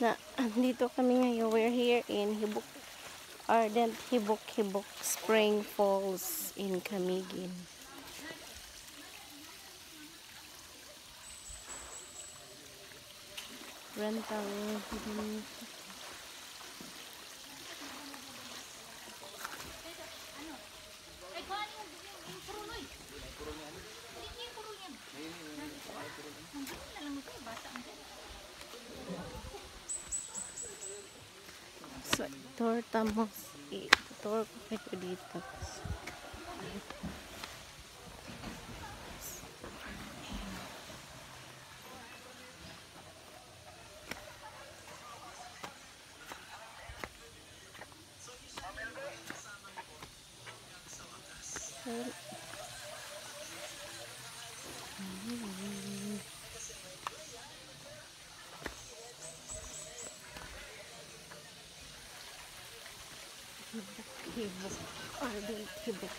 Andito kami ngayon. We're here in Ardent Hibok Spring Falls in Camiguin. Rental. So, tour ko kayo dito. Ardent Hibok.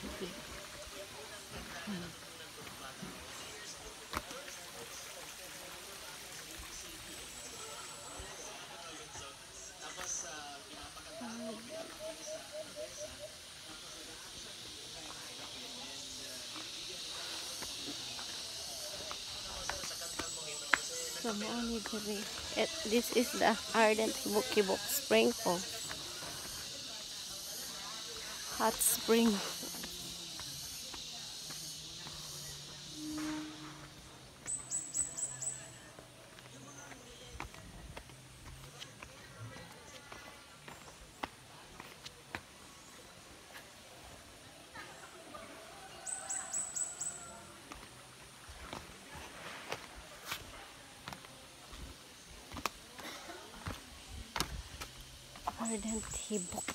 This is the Ardent Hibok Spring Falls. Hot spring. Ardent Hibok.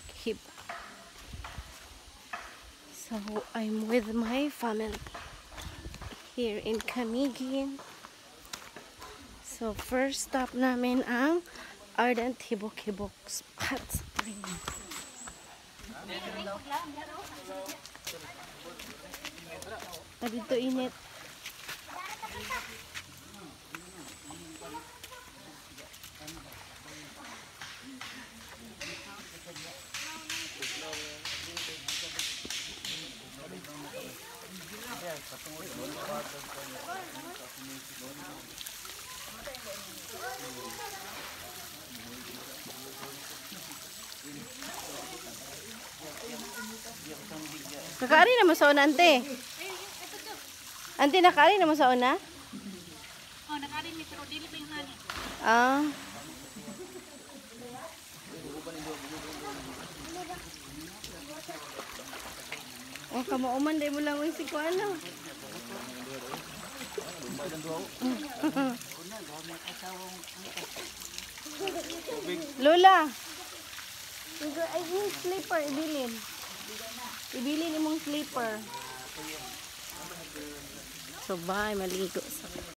So I'm with my family here in Camiguin. So first stop namin ang Ardent Hibok Hot Spring. Dito init. Nakaari naman sa una, ante. Ante, nakaari naman sa una? Oh, nakaari ni pero dili pa yung nani. Ah. Oh, kamauman day mo lang yung si Kuano. Lola. Ay, yung slipper, ibilin. Ibilin imong slipper. So, bye, maligo sa